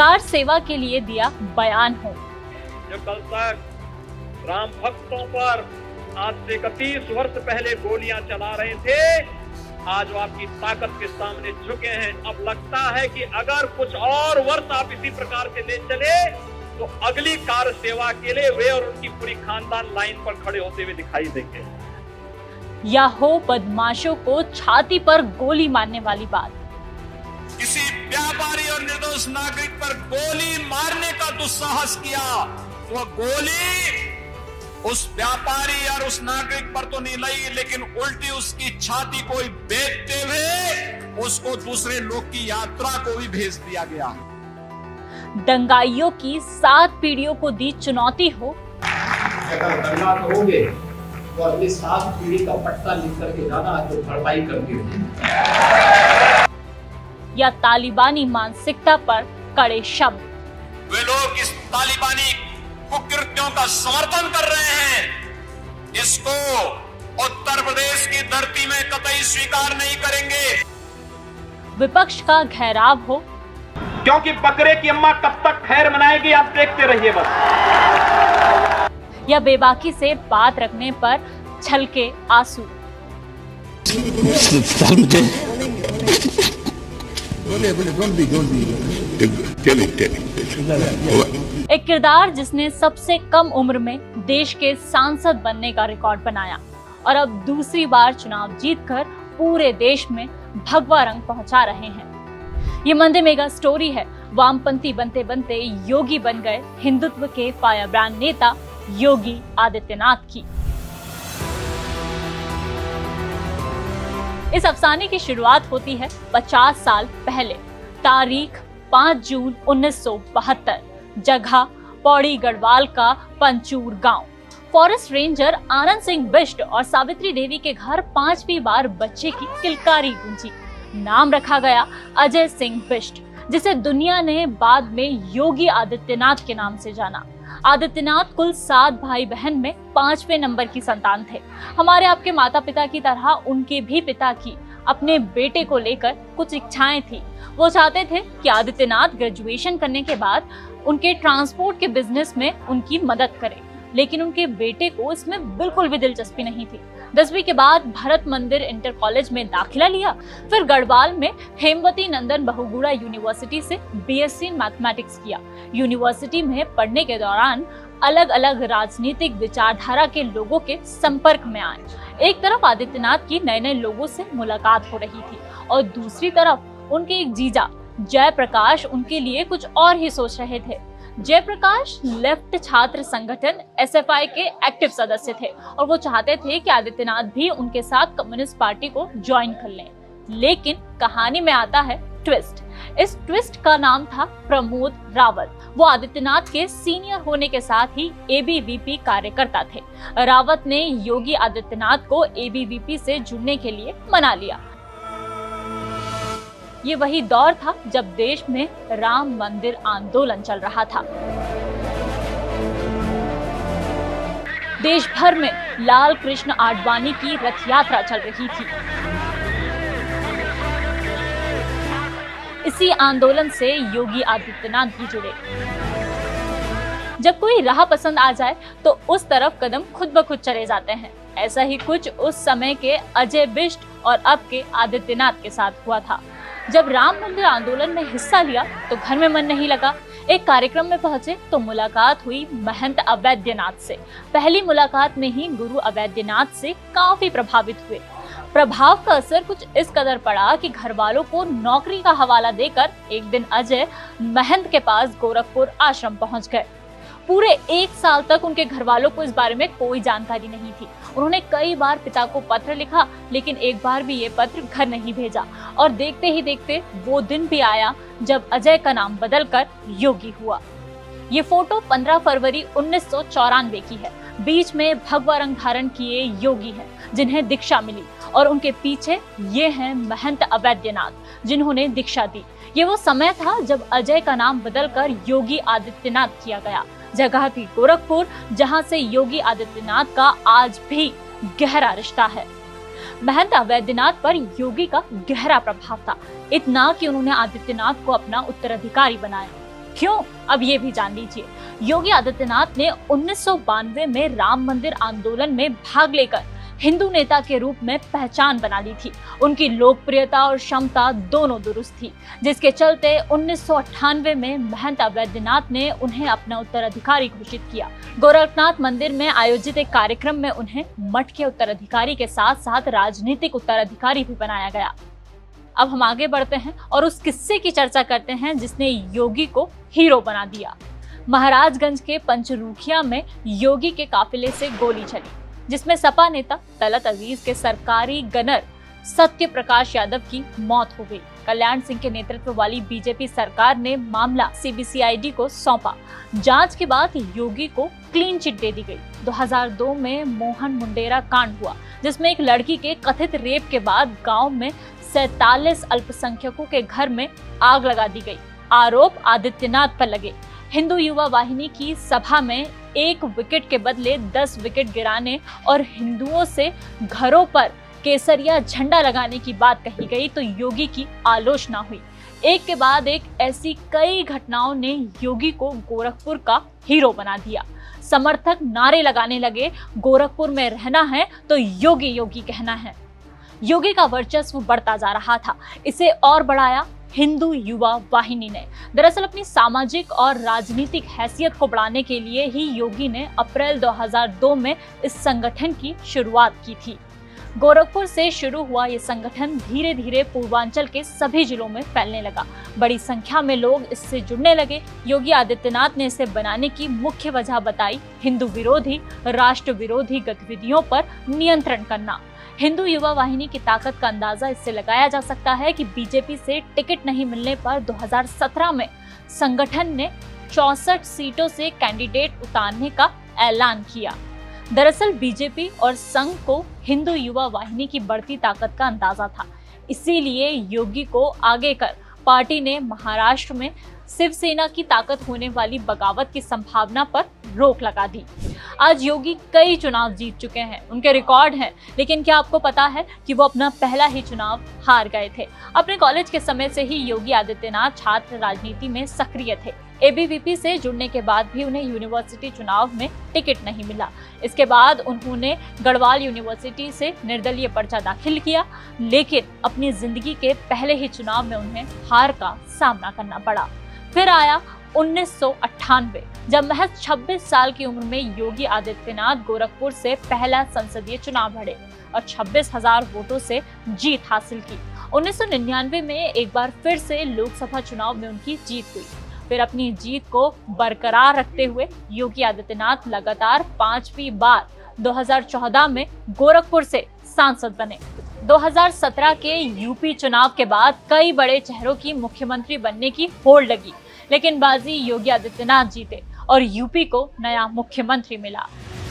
Car सेवा के लिए दिया बयान हो। जो कल तक राम भक्तों पर आज से 31 वर्ष पहले गोलियां चला रहे थे, आज वो आपकी ताकत के सामने झुके हैं। अब लगता है कि अगर कुछ और वर्ष आप इसी प्रकार से ले चले तो अगली कार सेवा के लिए वे और उनकी पूरी खानदान लाइन पर खड़े होते हुए दिखाई देंगे। या हो बदमाशों को छाती पर गोली मारने वाली बात। किसी व्यापारी और निर्दोष नागरिक पर गोली मारने का दुस्साहस किया तो वह गोली उस व्यापारी और उस नागरिक पर तो नहीं लगी, लेकिन उल्टी उसकी छाती को बेचते हुए उसको दूसरे लोग की यात्रा को भी भेज दिया गया। दंगाइयों की 7 पीढ़ियों को दी चुनौती हो। अगर दंगा करोगे तो अगली 7 पीढ़ी का पट्टा लिख करके जाना, तो भरपाई करके या तालिबानी मानसिकता पर कड़े शब्द। वे लोग इस तालिबानी कुकृत्यों का समर्थन कर रहे हैं, इसको उत्तर प्रदेश की धरती में कतई स्वीकार नहीं करेंगे। विपक्ष का घेराव हो, क्योंकि बकरे की अम्मा कब तक खैर मनाएगी, आप देखते रहिए बस। या बेबाकी से बात रखने पर छलके आंसू। एक किरदार जिसने सबसे कम उम्र में देश के सांसद बनने का रिकॉर्ड बनाया और अब दूसरी बार चुनाव जीतकर पूरे देश में भगवा रंग पहुंचा रहे हैं। ये मंदे मेगा स्टोरी है वामपंथी बनते बनते योगी बन गए हिंदुत्व के फायरब्रांड नेता योगी आदित्यनाथ की। इस अफसाने की शुरुआत होती है 50 साल पहले, तारीख 5 जून 1972, जगह पौड़ी गढ़वाल का पंचूर गांव। फॉरेस्ट रेंजर आनंद सिंह बिष्ट और सावित्री देवी के घर 5वीं बार बच्चे की किलकारी गूंजी। नाम रखा गया अजय सिंह बिष्ट, जिसे दुनिया ने बाद में योगी आदित्यनाथ के नाम से जाना। आदित्यनाथ कुल 7 भाई बहन में 5वें नंबर की संतान थे। हमारे आपके माता पिता की तरह उनके भी पिता की अपने बेटे को लेकर कुछ इच्छाएं थी। वो चाहते थे कि आदित्यनाथ ग्रेजुएशन करने के बाद उनके ट्रांसपोर्ट के बिजनेस में उनकी मदद करे, लेकिन उनके बेटे को इसमें बिल्कुल भी दिलचस्पी नहीं थी। 10वीं के बाद भरत मंदिर इंटर कॉलेज में दाखिला लिया, फिर गढ़वाल में हेमवती नंदन बहुगुणा यूनिवर्सिटी से बीएससी इन मैथमेटिक्स किया। यूनिवर्सिटी में पढ़ने के दौरान अलग अलग राजनीतिक विचारधारा के लोगों के संपर्क में आए। एक तरफ आदित्यनाथ की नए नए लोगों से मुलाकात हो रही थी और दूसरी तरफ उनके एक जीजा जयप्रकाश उनके लिए कुछ और ही सोच रहे थे। जयप्रकाश लेफ्ट छात्र संगठन एसएफआई के एक्टिव सदस्य थे और वो चाहते थे कि आदित्यनाथ भी उनके साथ कम्युनिस्ट पार्टी को ज्वाइन कर लें। लेकिन कहानी में आता है ट्विस्ट। इस ट्विस्ट का नाम था प्रमोद रावत। वो आदित्यनाथ के सीनियर होने के साथ ही एबीवीपी कार्यकर्ता थे। रावत ने योगी आदित्यनाथ को एबीवीपी से जुड़ने के लिए मना लिया। ये वही दौर था जब देश में राम मंदिर आंदोलन चल रहा था। देश भर में लाल कृष्ण आडवाणी की रथ यात्रा चल रही थी। इसी आंदोलन से योगी आदित्यनाथ भी जुड़े। जब कोई राह पसंद आ जाए तो उस तरफ कदम खुद ब खुद चले जाते हैं। ऐसा ही कुछ उस समय के अजय बिष्ट और अब के आदित्यनाथ के साथ हुआ था। जब राम मंदिर आंदोलन में हिस्सा लिया तो घर में मन नहीं लगा। एक कार्यक्रम में पहुंचे तो मुलाकात हुई महंत अवैधनाथ से। पहली मुलाकात में ही गुरु अवैधनाथ से काफी प्रभावित हुए। प्रभाव का असर कुछ इस कदर पड़ा कि घर वालों को नौकरी का हवाला देकर एक दिन अजय महंत के पास गोरखपुर आश्रम पहुंच गए। पूरे 1 साल तक उनके घर वालों को इस बारे में कोई जानकारी नहीं थी। उन्होंने कई बार पिता को पत्र लिखा, लेकिन एक बार भी ये पत्र घर नहीं भेजा। और देखते ही देखते वो दिन भी आया जब अजय का नाम बदलकर योगी हुआ। ये फोटो 15 फरवरी 1994 की है। बीच में भगवा रंग धारण किए योगी हैं जिन्हें दीक्षा मिली और उनके पीछे ये हैं महंत अवैधनाथ जिन्होंने दीक्षा दी। ये वो समय था जब अजय का नाम बदलकर योगी आदित्यनाथ किया गया। जगह थी गोरखपुर, जहां से योगी आदित्यनाथ का आज भी गहरा रिश्ता है। महंत अवैधनाथ पर योगी का गहरा प्रभाव था, इतना कि उन्होंने आदित्यनाथ को अपना उत्तराधिकारी बनाया। क्यों, अब ये भी जान लीजिए। योगी आदित्यनाथ ने 1992 में राम मंदिर आंदोलन में भाग लेकर हिंदू नेता के रूप में पहचान बना ली थी। उनकी लोकप्रियता और क्षमता दोनों दुरुस्त थी, जिसके चलते 1998 में महंत वैद्यनाथ ने उन्हें अपना उत्तराधिकारी घोषित किया। गोरखनाथ मंदिर में आयोजित एक कार्यक्रम में उन्हें मठ के उत्तराधिकारी के साथ साथ राजनीतिक उत्तराधिकारी भी बनाया गया। अब हम आगे बढ़ते हैं और उस किस्से की चर्चा करते हैं जिसने योगी को हीरो बना दिया। महाराजगंज के पंचरुखिया में योगी के काफिले से गोली चली, जिसमें सपा नेता तलत अजीज के सरकारी गनर सत्य प्रकाश यादव की मौत हो गई। कल्याण सिंह के नेतृत्व वाली बीजेपी सरकार ने मामला सीबीसीआईडी को सौंपा। जांच के बाद योगी को क्लीन चिट दे दी गई। 2002 में मोहन मुंडेरा कांड हुआ, जिसमें एक लड़की के कथित रेप के बाद गांव में 47 अल्पसंख्यकों के घर में आग लगा दी गई। आरोप आदित्यनाथ पर लगे। हिंदू युवा वाहिनी की सभा में 1 विकेट के बदले 10 विकेट गिराने और हिंदुओं से घरों पर केसरिया झंडा लगाने की बात कही गई तो योगी की आलोचना हुई। एक के बाद एक ऐसी कई घटनाओं ने योगी को गोरखपुर का हीरो बना दिया। समर्थक नारे लगाने लगे, गोरखपुर में रहना है तो योगी योगी कहना है। योगी का वर्चस्व बढ़ता जा रहा था। इसे और बढ़ाया हिंदू युवा वाहिनी ने। दरअसल अपनी सामाजिक और राजनीतिक हैसियत को बढ़ाने के लिए ही योगी ने अप्रैल 2002 में इस संगठन की शुरुआत की थी। गोरखपुर से शुरू हुआ ये संगठन धीरे धीरे पूर्वांचल के सभी जिलों में फैलने लगा। बड़ी संख्या में लोग इससे जुड़ने लगे। योगी आदित्यनाथ ने इसे बनाने की मुख्य वजह बताई हिंदू विरोधी, राष्ट्र विरोधी गतिविधियों पर नियंत्रण करना। हिंदू युवा वाहिनी की ताकत का अंदाजा इससे लगाया जा सकता है कि बीजेपी से टिकट नहीं मिलने पर 2017 में संगठन ने 64 सीटों से कैंडिडेट उतारने का ऐलान किया। दरअसल बीजेपी और संघ को हिंदू युवा वाहिनी की बढ़ती ताकत का अंदाजा था, इसीलिए योगी को आगे कर पार्टी ने महाराष्ट्र में शिवसेना की ताकत होने वाली बगावत की संभावना पर रोक लगा दी। आज योगी कई चुनाव जीत चुके हैं, उनके रिकॉर्ड हैं, लेकिन क्या आपको पता है कि वो अपना पहला ही चुनाव हार गए थे। अपने कॉलेज के समय से ही योगी आदित्यनाथ छात्र राजनीति में सक्रिय थे। एबीवीपी से जुड़ने के बाद भी उन्हें यूनिवर्सिटी चुनाव में टिकट नहीं मिला। इसके बाद उन्होंने गढ़वाल यूनिवर्सिटी से निर्दलीय पर्चा दाखिल किया, लेकिन अपनी जिंदगी के पहले ही चुनाव में उन्हें हार का सामना करना पड़ा। फिर आया 1998, जब महज 26 साल की उम्र में योगी आदित्यनाथ गोरखपुर से पहला संसदीय चुनाव लड़े और 26,000 वोटों से जीत हासिल की। 1999 में एक बार फिर से लोकसभा चुनाव में उनकी जीत हुई। फिर अपनी जीत को बरकरार रखते हुए योगी आदित्यनाथ लगातार 5वीं बार 2014 में गोरखपुर से सांसद बने। 2017 के यूपी चुनाव के बाद कई बड़े चेहरों की मुख्यमंत्री बनने की होड़ लगी, लेकिन बाजी योगी आदित्यनाथ जीते और यूपी को नया मुख्यमंत्री मिला।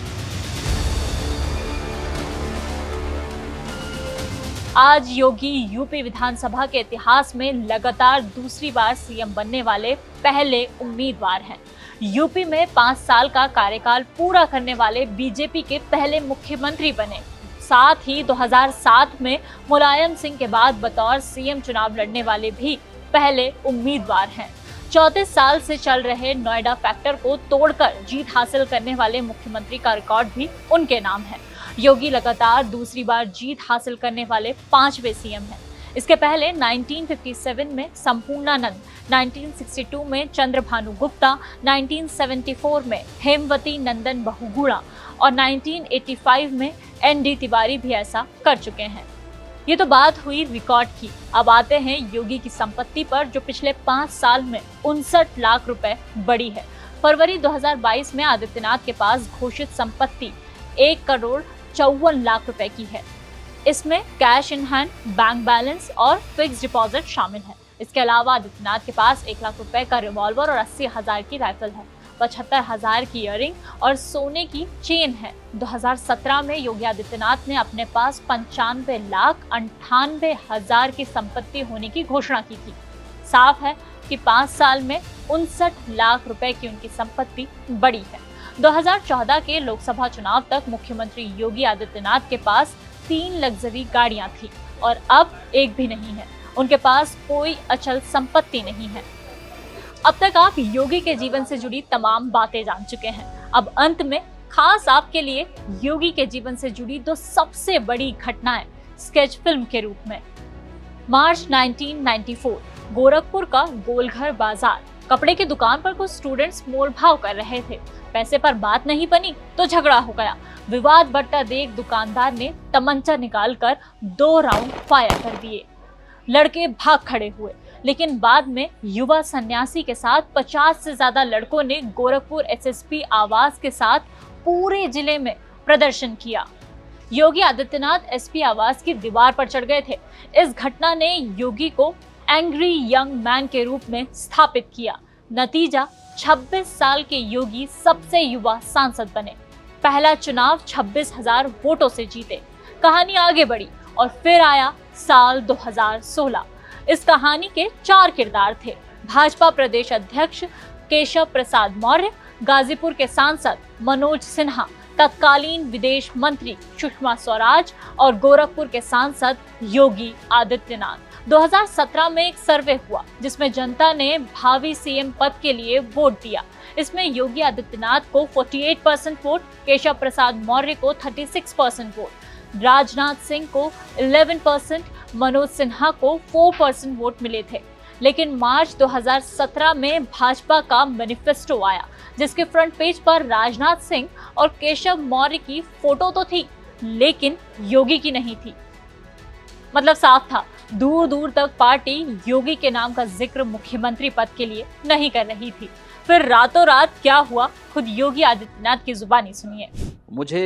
आज योगी यूपी विधानसभा के इतिहास में लगातार दूसरी बार सीएम बनने वाले पहले उम्मीदवार हैं। यूपी में 5 साल का कार्यकाल पूरा करने वाले बीजेपी के पहले मुख्यमंत्री बने। साथ ही 2007 में मुलायम सिंह के बाद बतौर सीएम चुनाव लड़ने वाले भी पहले उम्मीदवार हैं। 34 साल से चल रहे नोएडा फैक्टर को तोड़कर जीत हासिल करने वाले मुख्यमंत्री का रिकॉर्ड भी उनके नाम है। योगी लगातार दूसरी बार जीत हासिल करने वाले 5वें सीएम हैं। इसके पहले 1957 में संपूर्णानंद, 1962 में चंद्रभानु गुप्ता, 1974 में हेमवती नंदन बहुगुणा और 1985 में एनडी तिवारी भी ऐसा कर चुके हैं। ये तो बात हुई रिकॉर्ड की। अब आते हैं योगी की संपत्ति पर, जो पिछले 5 साल में 59 लाख रुपए बढ़ी है। फरवरी 2022 में आदित्यनाथ के पास घोषित संपत्ति 1,54 लाख रुपए की है। इसमें cash in hand, bank balance और फिक्स डिपॉजिट शामिल है। इसके अलावा आदित्यनाथ के पास 1 लाख रुपए का रिवॉल्वर और 80,000 की राइफल है। 75,000 की इयररिंग और सोने की चेन है। 2017 में योगी आदित्यनाथ ने अपने पास 95,98,000 की संपत्ति होने की घोषणा की थी। साफ है कि 5 साल में 59 लाख रुपए की उनकी संपत्ति बढ़ी है। 2014 के लोकसभा चुनाव तक मुख्यमंत्री योगी आदित्यनाथ के पास 3 लग्जरी गाड़ियां थी और अब एक भी नहीं है। उनके पास कोई अचल संपत्ति नहीं है। अब तक आप योगी के जीवन से जुड़ी तमाम बातें जान चुके हैं। अब अंत में खास आपके लिए योगी के जीवन से जुड़ी दो सबसे बड़ी घटनाएं स्केच फिल्म के रूप में। मार्च 1994, गोरखपुर का गोलघर बाजार, कपड़े की दुकान पर कुछ स्टूडेंट्स मोल भाव कर रहे थे। पैसे पर बात नहीं बनी तो झगड़ा हो गया। विवाद बढ़ता देख दुकानदार ने तमंचा निकालकर 2 राउंड फायर कर दिए। लड़के भाग खड़े हुए, लेकिन बाद में युवा सन्यासी के साथ 50 से ज्यादा लड़कों ने गोरखपुर एसएसपी आवास के साथ पूरे जिले में प्रदर्शन किया। योगी आदित्यनाथ एसपी आवास की दीवार पर चढ़ गए थे। इस घटना ने योगी को एंग्री यंग मैन के रूप में स्थापित किया। नतीजा, 26 साल के योगी सबसे युवा सांसद बने। पहला चुनाव 26,000 वोटों से जीते। कहानी आगे बढ़ी और फिर आया साल 2016। इस कहानी के 4 किरदार थे। भाजपा प्रदेश अध्यक्ष केशव प्रसाद मौर्य, गाजीपुर के सांसद मनोज सिन्हा, तत्कालीन विदेश मंत्री सुषमा स्वराज और गोरखपुर के सांसद योगी आदित्यनाथ। 2017 में एक सर्वे हुआ जिसमें जनता ने भावी सीएम पद के लिए वोट दिया। इसमें योगी आदित्यनाथ को 48% वोट, केशव प्रसाद मौर्य को 36% वोट, राजनाथ सिंह को 11%, मनोज सिन्हा को 4% वोट मिले थे। लेकिन मार्च 2017 में भाजपा का मैनिफेस्टो आया जिसके फ्रंट पेज पर राजनाथ सिंह और केशव मौर्य की फोटो तो थी, लेकिन योगी की नहीं थी। मतलब साफ था, दूर दूर तक पार्टी योगी के नाम का जिक्र मुख्यमंत्री पद के लिए नहीं कर रही थी। फिर रातों रात क्या हुआ, खुद योगी आदित्यनाथ की जुबानी सुनिए। मुझे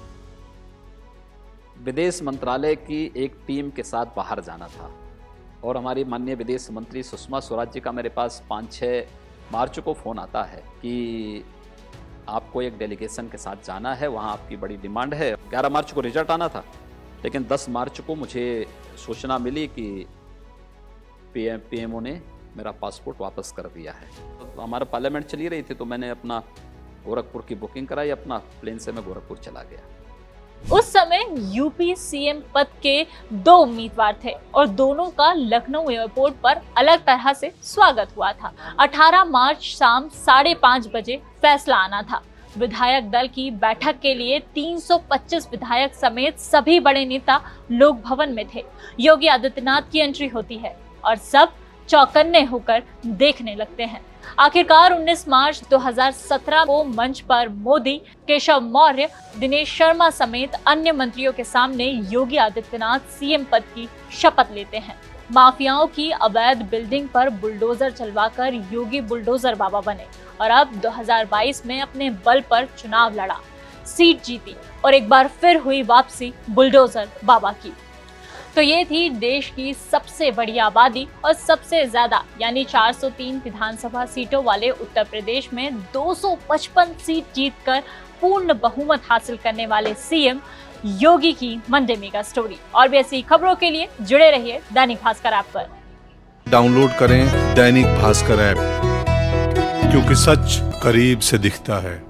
विदेश मंत्रालय की एक टीम के साथ बाहर जाना था और हमारी माननीय विदेश मंत्री सुषमा स्वराज जी का मेरे पास 5-6 मार्च को फ़ोन आता है कि आपको एक डेलीगेशन के साथ जाना है, वहाँ आपकी बड़ी डिमांड है। 11 मार्च को रिजल्ट आना था, लेकिन 10 मार्च को मुझे सूचना मिली कि पीएमओ ने मेरा पासपोर्ट वापस कर दिया है। तो हमारा पार्लियामेंट चली रही थी, तो मैंने अपना गोरखपुर की बुकिंग कराई, अपना प्लेन से मैं गोरखपुर चला गया। उस समय यूपी सीएम पद के 2 उम्मीदवार थे और दोनों का लखनऊ एयरपोर्ट पर अलग तरह से स्वागत हुआ था। 18 मार्च शाम 5:30 बजे फैसला आना था। विधायक दल की बैठक के लिए 325 विधायक समेत सभी बड़े नेता लोक भवन में थे। योगी आदित्यनाथ की एंट्री होती है और सब चौकन्ने होकर देखने लगते हैं। आखिरकार 19 मार्च 2017 को मंच पर मोदी, केशव मौर्य, दिनेश शर्मा समेत अन्य मंत्रियों के सामने योगी आदित्यनाथ सीएम पद की शपथ लेते हैं। माफियाओं की अवैध बिल्डिंग पर बुलडोजर चलवाकर योगी बुलडोजर बाबा बने और अब 2022 में अपने बल पर चुनाव लड़ा, सीट जीती और एक बार फिर हुई वापसी बुलडोजर बाबा की। तो ये थी देश की सबसे बड़ी आबादी और सबसे ज्यादा यानी 403 विधानसभा सीटों वाले उत्तर प्रदेश में 255 सीट जीतकर पूर्ण बहुमत हासिल करने वाले सीएम योगी की मंडे मेगा स्टोरी। और भी ऐसी खबरों के लिए जुड़े रहिए दैनिक भास्कर ऐप पर। डाउनलोड करें दैनिक भास्कर ऐप, क्योंकि सच करीब से दिखता है।